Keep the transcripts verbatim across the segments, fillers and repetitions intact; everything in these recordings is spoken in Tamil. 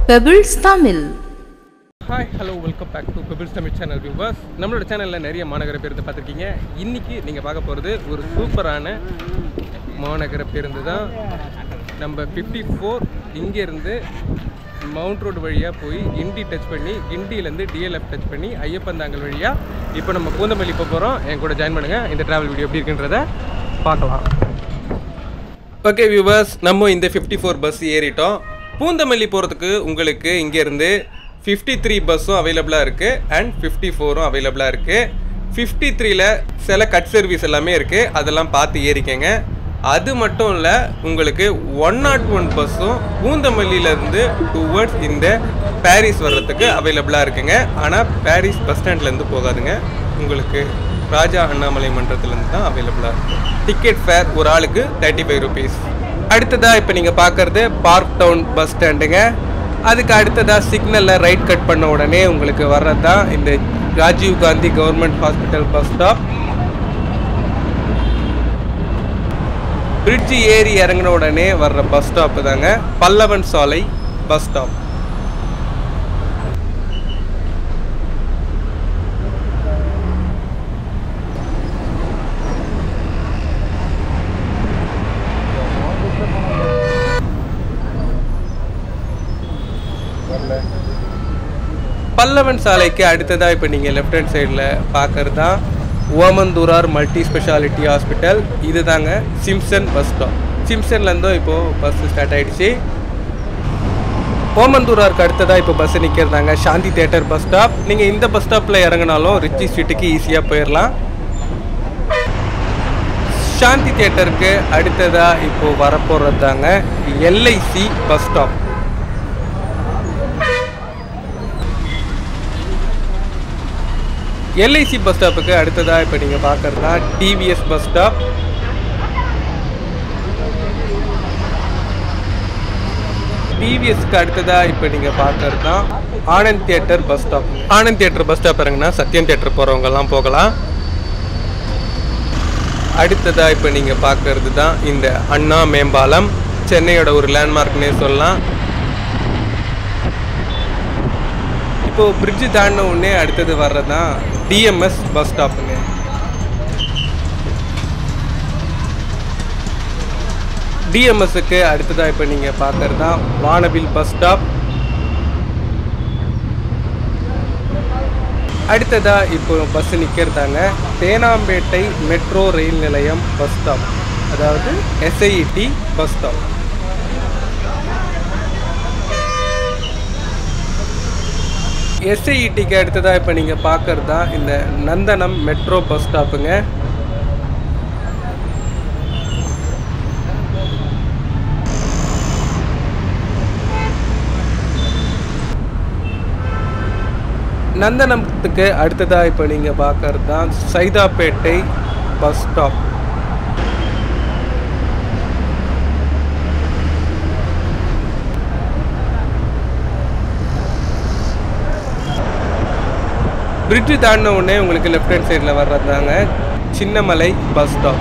Pebbles Tamil. Hi, hello, welcome back to Pebbles Tamil channel viewers. நம்மளோட சேனல்ல நிறைய மாநகர பேருந்து பார்த்திருக்கீங்க. இன்னைக்கு நீங்க பார்க்க போறது ஒரு சூப்பரான மாநகர பேருந்து தான். நம்ம ஃபிஃப்டி ஃபோர் இங்க இருந்து மவுண்ட் ரோட் வழியா போய் கிண்டி டச் பண்ணி கிண்டில இருந்து டிஎல்எஃப் டச் பண்ணி ஐயப்பந்தாங்கல் வழியா இப்போ நம்ம பூந்தமல்லி போக போறோம். என் கூட ஜாயின் பண்ணுங்க. இந்த டிராவல் வீடியோ எப்படி இருக்குன்றத பார்க்கலாம். ஓகே வியூவர்ஸ், நம்ம இந்த ஃபிஃப்டி ஃபோர் பஸ் ஏறிட்டோம். பூந்தமல்லி போகிறதுக்கு உங்களுக்கு இங்கேருந்து ஃபிஃப்டி த்ரீ பஸ்ஸும் அவைலபிளாக இருக்குது அண்ட் ஃபிஃப்டி ஃபோரும் அவைலபிளாக இருக்குது. ஃபிஃப்டி த்ரீல சில கட் சர்வீஸ் எல்லாமே இருக்குது, அதெல்லாம் பார்த்து ஏறிக்கங்க. அது மட்டும் இல்லை, உங்களுக்கு ஒன் நாட் ஒன் பஸ்ஸும் பூந்தமல்லியிலேருந்து டுவர்ட்ஸ் இந்த பாரிஸ் வர்றதுக்கு அவைலபிளாக இருக்குங்க. ஆனால் பாரிஸ் பஸ் ஸ்டாண்ட்லேருந்து போகாதுங்க, உங்களுக்கு ராஜா அண்ணாமலை மன்றத்துலேருந்து தான் அவைலபிளாக இருக்குது. டிக்கெட் ஃபேர் ஒரு ஆளுக்கு தேர்ட்டி ஃபைவ் ருபீஸ். அடுத்ததாக இப்போ நீங்கள் பார்க்குறது பார்க் டவுன் பஸ் ஸ்டாண்டுங்க. அதுக்கு அடுத்ததாக சிக்னலில் ரைட் கட் பண்ண உடனே உங்களுக்கு வர்றது தான் இந்த Rajiv Gandhi government hospital bus stop. Bridge ஏறி இறங்கின உடனே வர்ற பஸ் ஸ்டாப்பு தாங்க பல்லவன் சாலை பஸ் ஸ்டாப். பல்லவன் சாலைக்கு அடுத்ததாக இப்போ நீங்கள் லெஃப்ட் ஹேண்ட் சைடில் பார்க்குறது தான் ஓமந்தூரார் மல்டி ஸ்பெஷாலிட்டி ஹாஸ்பிட்டல். இது தாங்க சிம்சன் பஸ் ஸ்டாப். சிம்சன்லேருந்தோ இப்போது பஸ் ஸ்டார்ட் ஆகிடுச்சு. ஓமந்தூராருக்கு அடுத்ததாக இப்போ பஸ் நிற்கிறதாங்க சாந்தி தியேட்டர் பஸ் ஸ்டாப். நீங்கள் இந்த பஸ் ஸ்டாப்பில் இறங்கினாலும் ரிச்சி ஸ்ட்ரீட்டுக்கு ஈஸியாக போயிடலாம். சாந்தி தியேட்டருக்கு அடுத்ததாக இப்போது வரப்போகிறது தாங்க LIC bus stop. LIC bus ஸ்டாப்புக்கு அடுத்ததாக இப்போ நீங்கள் பார்க்குறது தான் டிவிஎஸ் பஸ் ஸ்டாப். டிவிஎஸ்க்கு அடுத்ததாக இப்போ நீங்கள் பார்க்குறது தான் Anand theatre bus stop. Anand theatre bus stop இறங்குனா சத்யம் தியேட்டர் போகிறவங்கெல்லாம் போகலாம். அடுத்ததாக இப்போ நீங்கள் பார்க்குறது தான் இந்த அண்ணா மேம்பாலம், சென்னையோட ஒரு லேண்ட்மார்க்னே சொல்லலாம். இப்போது பிரிட்ஜு தாண்டின உடனே அடுத்தது வர்றது தான் டிஎம்எஸ் பஸ் ஸ்டாப்புங்க. டிஎம்எஸ்க்கு அடுத்ததாக இப்போ நீங்கள் பார்க்குறது தான் வானவில் பஸ் ஸ்டாப். அடுத்ததாக இப்போ பஸ் நிற்கிறதாங்க தேனாம்பேட்டை மெட்ரோ ரயில் நிலையம் பஸ் ஸ்டாப், அதாவது எஸ்ஐஇடி பஸ் ஸ்டாப். எஸ்ஐஇடிக்கு அடுத்ததாக இப்போ நீங்கள் பார்க்குறது தான் இந்த நந்தனம் மெட்ரோ பஸ் ஸ்டாப்புங்க. நந்தனத்துக்கு அடுத்ததாக இப்போ நீங்கள் பார்க்குறது தான் சைதாப்பேட்டை பஸ் ஸ்டாப். பிரிட்ஜு தாண்டின உடனே உங்களுக்கு லெஃப்ட் ஹேண்ட் சைடில் வர்றதாங்க Chinnamalai bus stop.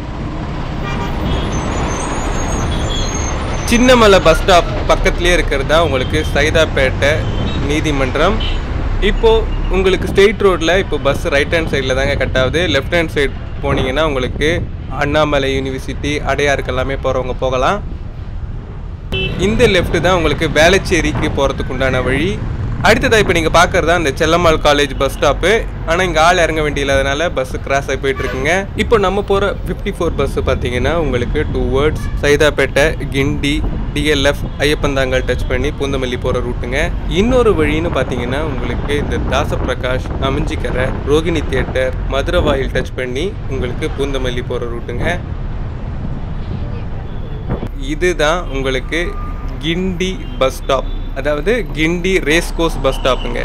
Chinnamalai bus stop பக்கத்துலேயே இருக்கிறது தான் உங்களுக்கு சைதாப்பேட்டை நீதிமன்றம். இப்போது உங்களுக்கு ஸ்ட்ரெயிட் ரோட்டில் இப்போ பஸ் ரைட் ஹேண்ட் சைடில் தாங்க கட் ஆகுது. லெஃப்ட் ஹேண்ட் சைட் போனீங்கன்னா உங்களுக்கு அண்ணாமலை யூனிவர்சிட்டி அடையாருக்கு எல்லாமே போகிறவங்க போகலாம். இந்த லெஃப்ட்டு தான் உங்களுக்கு வேளச்சேரிக்கு போகிறதுக்கு உண்டான வழி. அடுத்ததாக இப்போ நீங்கள் பார்க்குறது தான் இந்த செல்லம்மாள் காலேஜ் பஸ் ஸ்டாப்பு. ஆனால் இங்கே ஆள் இறங்க வேண்டியதுனால பஸ்ஸு கிராஸ் ஆகி போயிட்டுருக்குங்க. இப்போ நம்ம போகிற ஃபிஃப்டி ஃபோர் பஸ்ஸு பார்த்தீங்கன்னா உங்களுக்கு towards Saidapet Guindy DLF Iyyappanthangal touch பண்ணி பூந்தமல்லி போகிற ரூட்டுங்க. இன்னொரு வழின்னு பார்த்தீங்கன்னா உங்களுக்கு இந்த தாசப்பிரகாஷ் அமைஞ்சிக்கரை ரோகிணி தியேட்டர் மதுரவாயில் டச் பண்ணி உங்களுக்கு பூந்தமல்லி போகிற ரூட்டுங்க. இதுதான் உங்களுக்கு கிண்டி பஸ் ஸ்டாப், அதாவது கிண்டி ரேஸ் கோர்ஸ் பஸ் ஸ்டாப்புங்க.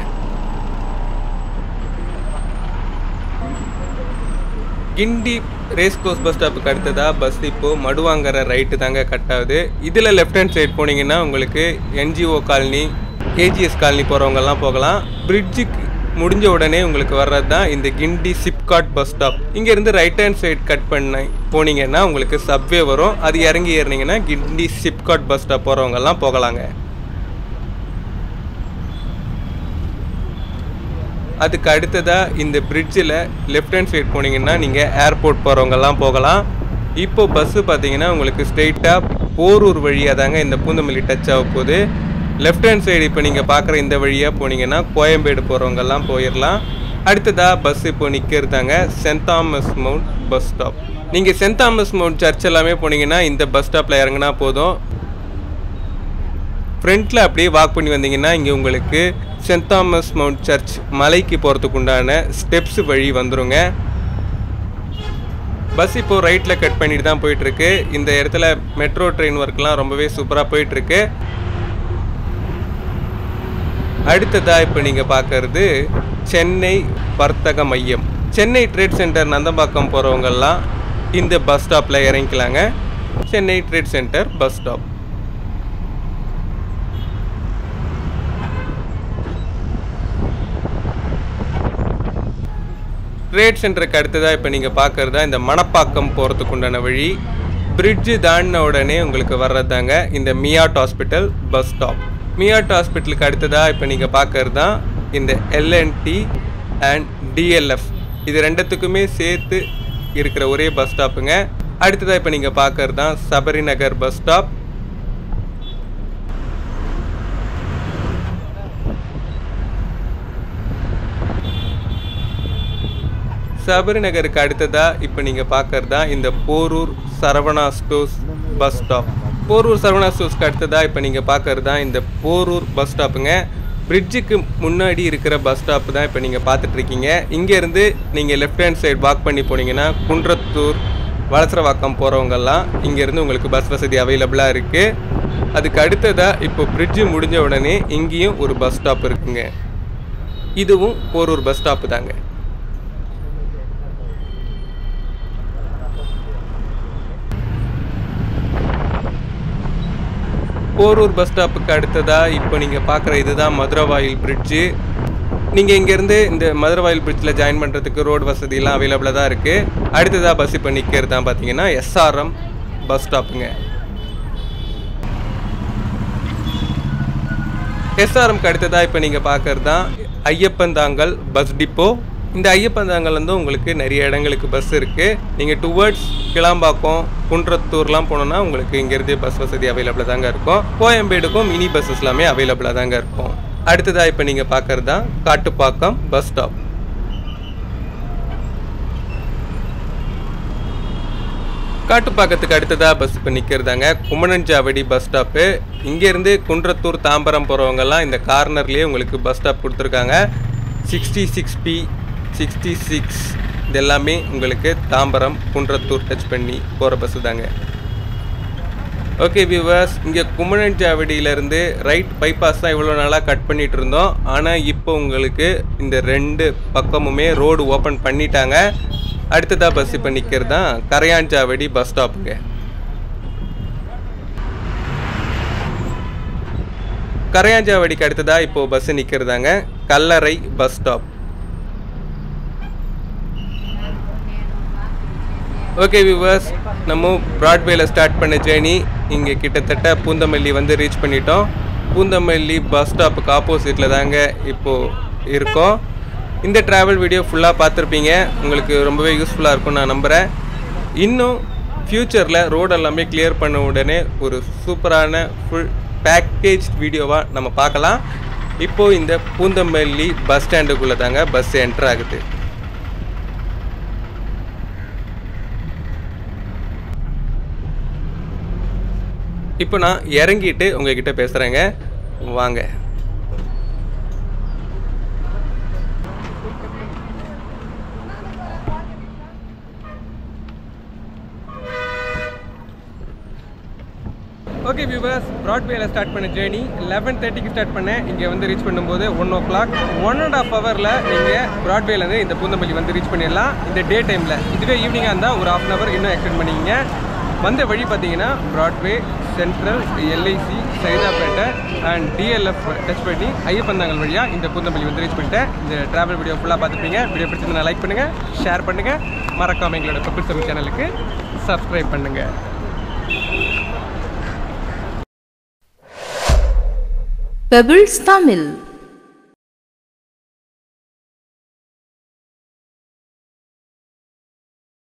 கிண்டி ரேஸ் கோர்ஸ் பஸ் ஸ்டாப்புக்கு அடுத்ததாக பஸ் இப்போது மடுவாங்கரை ரைட்டு தாங்க கட் ஆகுது. இதில் லெஃப்ட் ஹேண்ட் சைட் போனீங்கன்னா உங்களுக்கு என்ஜிஓ காலனி கேஜிஎஸ் காலனி போகிறவங்கெல்லாம் போகலாம். பிரிட்ஜுக்கு முடிஞ்ச உடனே உங்களுக்கு வர்றது தான் இந்த கிண்டி சிப்காட் பஸ் ஸ்டாப். இங்கேருந்து ரைட் ஹேண்ட் சைட் கட் பண்ண போனீங்கன்னா உங்களுக்கு சப்வே வரும். அது இறங்கி ஏறினீங்கன்னா கிண்டி சிப்காட் பஸ் ஸ்டாப் போகிறவங்கெல்லாம் போகலாங்க. அதுக்கு அடுத்ததாக இந்த பிரிட்ஜில் லெஃப்ட் ஹேண்ட் சைட் போனீங்கன்னா நீங்கள் ஏர்போர்ட் போகிறவங்கெல்லாம் போகலாம். இப்போ பஸ்ஸு பார்த்தீங்கன்னா உங்களுக்கு ஸ்ட்ரெயிட்டாக போரூர் வழியாக தாங்க இந்த பூந்தமல்லி டச் ஆக போகுது. லெஃப்ட் ஹேண்ட் சைடு இப்போ நீங்கள் பார்க்குற இந்த வழியாக போனீங்கன்னா கோயம்பேடு போகிறவங்கெல்லாம் போயிடலாம். அடுத்ததாக பஸ் இப்போ நிற்கிறதாங்க saint Thomas mount bus stop. நீங்கள் சென்ட் தாமஸ் மவுண்ட் சர்ச் எல்லாமே போனீங்கன்னா இந்த பஸ் ஸ்டாப்பில் இறங்கினா போதும். ஃப்ரண்ட்டில் அப்படியே வாக் பண்ணி வந்தீங்கன்னா இங்கே உங்களுக்கு சென்ட் தாமஸ் மவுண்ட் சர்ச் மலைக்கு போகிறதுக்கு உண்டான ஸ்டெப்ஸ் வழி வந்துடுங்க. பஸ் இப்போது ரைட்டில் கட் பண்ணிட்டு தான் போயிட்டுருக்கு. இந்த இடத்துல மெட்ரோ ட்ரெயின் ஒர்க்லாம் ரொம்பவே சூப்பராக போயிட்டுருக்கு. அடுத்ததாக இப்போ நீங்கள் பார்க்கறது சென்னை வர்த்தக மையம். சென்னை ட்ரேட் சென்டர் நந்தம்பாக்கம் போகிறவங்கெல்லாம் இந்த பஸ் ஸ்டாப்பில் இறங்கிக்கலாங்க. Chennai trade centre bus stop. Trade சென்டருக்கு அடுத்ததாக இப்போ நீங்கள் பார்க்குறதா இந்த மணப்பாக்கம் போகிறதுக்கு உண்டான வழி. பிரிட்ஜு தாண்டின உடனே உங்களுக்கு வர்றதாங்க இந்த MIOT hospital bus stop. MIOT ஹாஸ்பிட்டலுக்கு அடுத்ததாக இப்போ நீங்கள் பார்க்கறது தான் இந்த எல்என்டி அண்ட் டிஎல்எஃப், இது ரெண்டுத்துக்குமே சேர்த்து இருக்கிற ஒரே பஸ் ஸ்டாப்புங்க. அடுத்ததாக இப்போ நீங்கள் பார்க்கறது தான் சபரி நகர் பஸ் ஸ்டாப். சபரி நகருக்கு அடுத்ததாக இப்போ நீங்கள் பார்க்கறது தான் இந்த Porur Saravana stores bus stop. Porur Saravana ஸ்டோர்ஸ்க்கு அடுத்ததாக இப்போ நீங்கள் பார்க்கறது தான் இந்த போரூர் பஸ் ஸ்டாப்புங்க. பிரிட்ஜுக்கு முன்னாடி இருக்கிற பஸ் ஸ்டாப்பு தான் இப்போ நீங்கள் பார்த்துட்ருக்கீங்க. இங்கேருந்து நீங்கள் லெஃப்ட் ஹேண்ட் சைடு வாக் பண்ணி போனீங்கன்னா குன்றத்தூர் வளசரவாக்கம் போகிறவங்கெல்லாம் இங்கேருந்து உங்களுக்கு பஸ் வசதி அவைலபிளாக இருக்குது. அதுக்கு அடுத்ததாக இப்போ பிரிட்ஜு முடிஞ்ச உடனே இங்கேயும் ஒரு பஸ் ஸ்டாப் இருக்குங்க. இதுவும் போரூர் பஸ் ஸ்டாப்பு தாங்க. போரூர் பஸ் ஸ்டாப்புக்கு அடுத்ததாக இப்போ நீங்கள் பார்க்குற இதுதான் மதுரவாயில் பிரிட்ஜு. நீங்கள் இங்கேருந்து இந்த மதுரவாயில் பிரிட்ஜில் ஜாயின் பண்ணுறதுக்கு ரோடு வசதியெல்லாம் அவைலபிளாக தான் இருக்குது. அடுத்ததாக பஸ் இப்போ நிற்கிறது தான் பார்த்தீங்கன்னா எஸ்ஆர்எம் பஸ் ஸ்டாப்புங்க. எஸ்ஆர்எம்க்கு அடுத்ததாக இப்போ நீங்கள் பார்க்குறது தான் ஐயப்பந்தாங்கல் பஸ் டிப்போ. இந்த ஐயப்பந்தாங்கல் வந்து உங்களுக்கு நிறைய இடங்களுக்கு பஸ் இருக்குது. நீங்கள் டுவர்ட்ஸ் கிளாம்பாக்கம் குன்றத்தூர்லாம் போனோன்னா உங்களுக்கு இங்கேருந்தே பஸ் வசதி அவைலபிளாக தாங்க இருக்கும். கோயம்பேடுக்கும் மினி பஸ்ஸஸ் எல்லாமே அவைலபிளாக தாங்க இருக்கும். அடுத்ததாக இப்போ நீங்கள் பார்க்குறது தான் காட்டுப்பாக்கம் பஸ் ஸ்டாப். காட்டுப்பாக்கத்துக்கு அடுத்ததாக பஸ் இப்போ நிற்கிறதாங்க குமணஞ்சாவடி பஸ் ஸ்டாப்பு. இங்கேருந்து குன்றத்தூர் தாம்பரம் போகிறவங்கெல்லாம் இந்த கார்னர்லேயே உங்களுக்கு பஸ் ஸ்டாப் கொடுத்துருக்காங்க. Sixty six B sixty six இது எல்லாமே உங்களுக்கு தாம்பரம் குன்றத்தூர் டச் பண்ணி போகிற பஸ்ஸு தாங்க. ஓகே வியூவர்ஸ், இங்கே குமணஞ்சாவடியிலேருந்து ரைட் பைபாஸ் தான் இவ்வளோ நாளாக கட் பண்ணிகிட்டு இருந்தோம். ஆனால் இப்போ உங்களுக்கு இந்த ரெண்டு பக்கமுமே ரோடு ஓப்பன் பண்ணிட்டாங்க. அடுத்ததாக பஸ் இப்போ நிற்கிறது தான் கரையாஞ்சாவடி பஸ் ஸ்டாப்புங்க. கரையாஞ்சாவடிக்கு அடுத்ததாக இப்போது பஸ்ஸு நிற்கிறதாங்க கல்லறை பஸ் ஸ்டாப். ஓகே வியூவர்ஸ், நம்ம ப்ராட்வேல ஸ்டார்ட் பண்ண ஜேர்னி இங்கே கிட்டத்தட்ட பூந்தமல்லி வந்து ரீச் பண்ணிட்டோம். பூந்தமல்லி பஸ் ஸ்டாப்புக்கு ஆப்போசிட்டில் தாங்க இப்போது இருக்கோம். இந்த ட்ராவல் வீடியோ ஃபுல்லாக பார்த்துருப்பீங்க. உங்களுக்கு ரொம்பவே யூஸ்ஃபுல்லாக இருக்கும்னு நான் நம்புகிறேன். இன்னும் ஃப்யூச்சரில் ரோடு எல்லாமே கிளியர் பண்ண உடனே ஒரு சூப்பரான ஃபுல் பேக்கேஜ் வீடியோவாக நம்ம பார்க்கலாம். இப்போது இந்த பூந்தமல்லி பஸ் ஸ்டாண்டுக்குள்ளே தாங்க பஸ் என்டர் ஆகுது. இப்போ நான் இறங்கிட்டு உங்ககிட்ட பேசுகிறேங்க, வாங்க. ஓகே வியூவர்ஸ், ப்ராட்வேல ஸ்டார்ட் பண்ண ஜேர்னி லெவன் தேர்ட்டிக்கு ஸ்டார்ட் பண்ணேன். இங்கே வந்து ரீச் பண்ணும்போது one o'clock one and half ஹவரில் நீங்கள் ப்ராட்வேலேருந்து இந்த பூந்தமல்லி வந்து ரீச் பண்ணிடலாம். இந்த டே டைமில் இதுவே ஈவினிங்காக இருந்தால் ஒரு ஹாஃப் அன் ஹவர் இன்னும் எக்ஸ்டெண்ட் பண்ணிக்கிங்க. வந்த வழி பார்த்தீங்கன்னா Broadway, central, LIC, Saidapet and DLF touch பண்ணி ஐயப்பந்தாங்கல் வழியாக இந்த பூந்தமல்லி வந்து ரீச் பண்ணிட்டேன். இந்த ட்ராவல் வீடியோ ஃபுல்லாக பார்த்துருப்பீங்க. வீடியோ பிடிச்சிருந்தா லைக் பண்ணுங்கள், ஷேர் பண்ணுங்கள், மறக்காமல் எங்களோட பெபிள்ஸ் தமிழ் சேனலுக்கு சப்ஸ்கிரைப் பண்ணுங்கள். பெபிள்ஸ் தமிழ்.